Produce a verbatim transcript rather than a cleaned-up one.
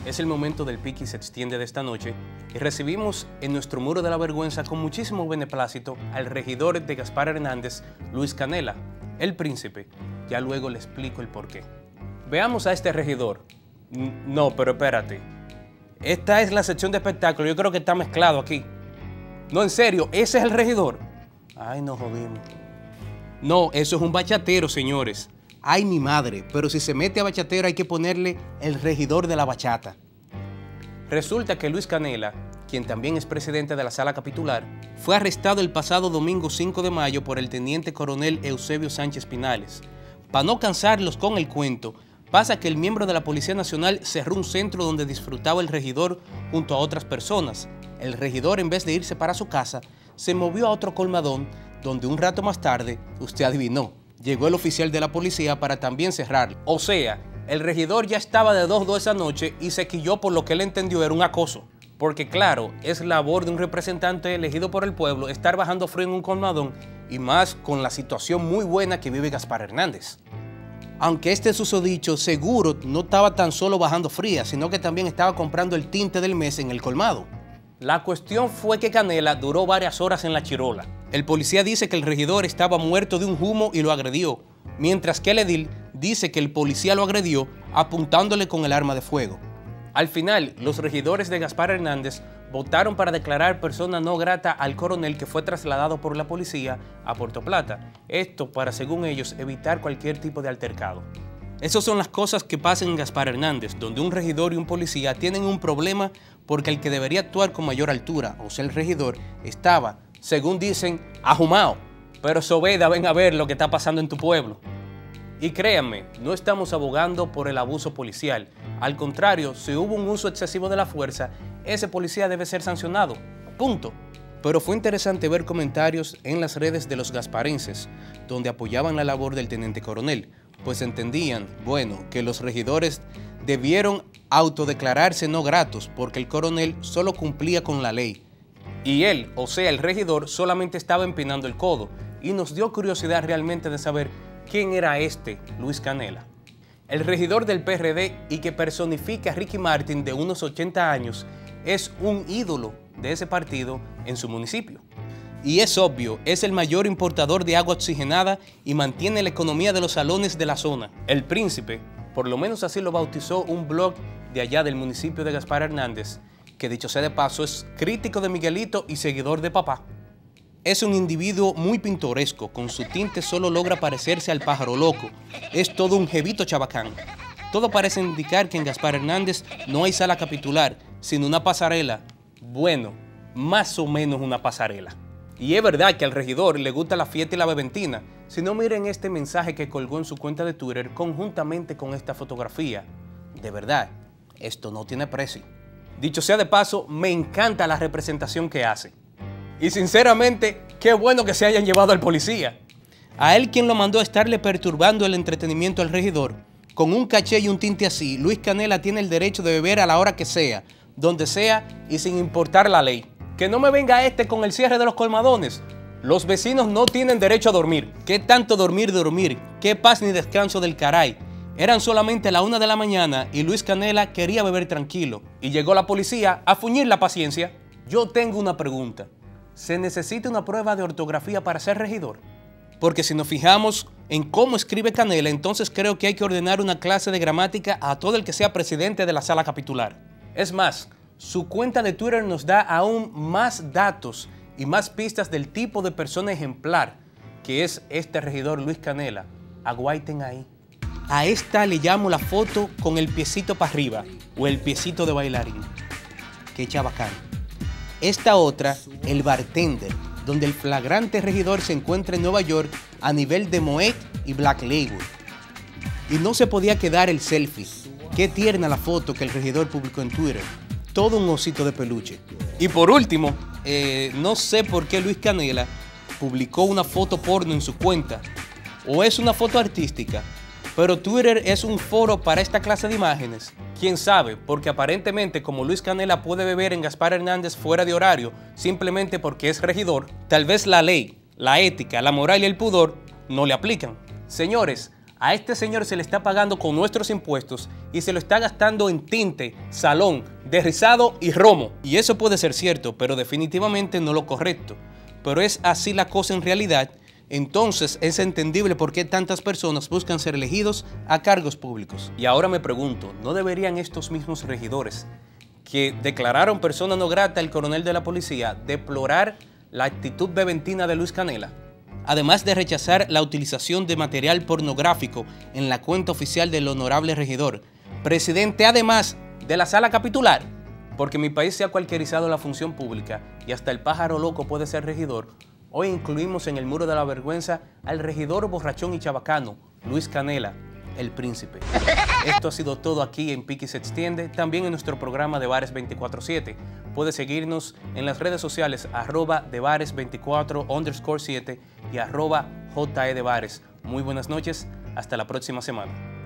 Es el momento del Piqui se extiende de esta noche y recibimos en nuestro muro de la vergüenza con muchísimo beneplácito al regidor de Gaspar Hernández, Luis Canela, el príncipe. Ya luego le explico el porqué. Veamos a este regidor. No, pero espérate. Esta es la sección de espectáculo, yo creo que está mezclado aquí. No, en serio, ese es el regidor. Ay, nos jodimos. No, eso es un bachatero, señores. Ay, mi madre, pero si se mete a bachatero hay que ponerle el regidor de la bachata. Resulta que Luis Canela, quien también es presidente de la Sala Capitular, fue arrestado el pasado domingo cinco de mayo por el teniente coronel Eusebio Sánchez Pinales. Para no cansarlos con el cuento, pasa que el miembro de la Policía Nacional cerró un centro donde disfrutaba el regidor junto a otras personas. El regidor, en vez de irse para su casa, se movió a otro colmadón donde un rato más tarde, usted adivinó, llegó el oficial de la policía para también cerrarlo. O sea, el regidor ya estaba de dos dos esa noche y se quilló por lo que él entendió era un acoso. Porque claro, es labor de un representante elegido por el pueblo estar bajando frío en un colmadón y más con la situación muy buena que vive Gaspar Hernández. Aunque este susodicho seguro no estaba tan solo bajando fría, sino que también estaba comprando el tinte del mes en el colmado. La cuestión fue que Canela duró varias horas en la chirola. El policía dice que el regidor estaba muerto de un humo y lo agredió, mientras que el edil dice que el policía lo agredió apuntándole con el arma de fuego. Al final, los regidores de Gaspar Hernández votaron para declarar persona no grata al coronel que fue trasladado por la policía a Puerto Plata. Esto para, según ellos, evitar cualquier tipo de altercado. Esas son las cosas que pasan en Gaspar Hernández, donde un regidor y un policía tienen un problema porque el que debería actuar con mayor altura, o sea el regidor, estaba, según dicen, ajumao. Pero Sobeda, ven a ver lo que está pasando en tu pueblo. Y créanme, no estamos abogando por el abuso policial. Al contrario, si hubo un uso excesivo de la fuerza, ese policía debe ser sancionado. Punto. Pero fue interesante ver comentarios en las redes de los gasparenses, donde apoyaban la labor del teniente coronel, pues entendían, bueno, que los regidores debieron autodeclararse no gratos porque el coronel solo cumplía con la ley. Y él, o sea el regidor, solamente estaba empinando el codo y nos dio curiosidad realmente de saber quién era este Luis Canela. El regidor del P R D y que personifica a Ricky Martin de unos ochenta años es un ídolo de ese partido en su municipio. Y es obvio, es el mayor importador de agua oxigenada y mantiene la economía de los salones de la zona. El Príncipe, por lo menos así lo bautizó un blog de allá del municipio de Gaspar Hernández, que dicho sea de paso es crítico de Miguelito y seguidor de papá. Es un individuo muy pintoresco, con su tinte solo logra parecerse al pájaro loco. Es todo un jevito chabacán. Todo parece indicar que en Gaspar Hernández no hay sala capitular, sino una pasarela. Bueno, más o menos una pasarela. Y es verdad que al regidor le gusta la fiesta y la beventina. Si no, miren este mensaje que colgó en su cuenta de Twitter conjuntamente con esta fotografía. De verdad, esto no tiene precio. Dicho sea de paso, me encanta la representación que hace. Y sinceramente, qué bueno que se hayan llevado al policía. A él quien lo mandó a estarle perturbando el entretenimiento al regidor. Con un caché y un tinte así, Luis Canela tiene el derecho de beber a la hora que sea, donde sea y sin importar la ley. Que no me venga este con el cierre de los colmadones. Los vecinos no tienen derecho a dormir. ¿Qué tanto dormir, dormir? ¿Qué paz ni descanso del caray? Eran solamente la una de la mañana y Luis Canela quería beber tranquilo. Y llegó la policía a fuñir la paciencia. Yo tengo una pregunta. ¿Se necesita una prueba de ortografía para ser regidor? Porque si nos fijamos en cómo escribe Canela, entonces creo que hay que ordenar una clase de gramática a todo el que sea presidente de la Sala Capitular. Es más, su cuenta de Twitter nos da aún más datos y más pistas del tipo de persona ejemplar que es este regidor Luis Canela. Aguaiten ahí. A esta le llamo la foto con el piecito para arriba o el piecito de bailarín. Qué chabacán. Esta otra, el bartender, donde el flagrante regidor se encuentra en Nueva York a nivel de Moet y Black Label. Y no se podía quedar el selfie. Qué tierna la foto que el regidor publicó en Twitter. Todo un osito de peluche. Y por último, eh, no sé por qué Luis Canela publicó una foto porno en su cuenta. O es una foto artística. Pero Twitter es un foro para esta clase de imágenes. ¿Quién sabe? Porque aparentemente como Luis Canela puede beber en Gaspar Hernández fuera de horario simplemente porque es regidor, tal vez la ley, la ética, la moral y el pudor no le aplican. Señores, A este señor se le está pagando con nuestros impuestos y se lo está gastando en tinte, salón, derrizado y romo. Y eso puede ser cierto, pero definitivamente no lo correcto. Pero es así la cosa en realidad. Entonces es entendible por qué tantas personas buscan ser elegidos a cargos públicos. Y ahora me pregunto, ¿no deberían estos mismos regidores que declararon persona no grata al coronel de la policía deplorar la actitud beventina de Luis Canela? Además de rechazar la utilización de material pornográfico en la cuenta oficial del honorable regidor, presidente además de la sala capitular, porque mi país se ha cualquierizado la función pública y hasta el pájaro loco puede ser regidor, hoy incluimos en el muro de la vergüenza al regidor borrachón y chabacano, Luis Canela, el príncipe. Esto ha sido todo aquí en Piqui se extiende, también en nuestro programa de Bares veinticuatro siete. Puedes seguirnos en las redes sociales arroba de bares veinticuatro underscore siete y arroba JE de Bares. Muy buenas noches, hasta la próxima semana.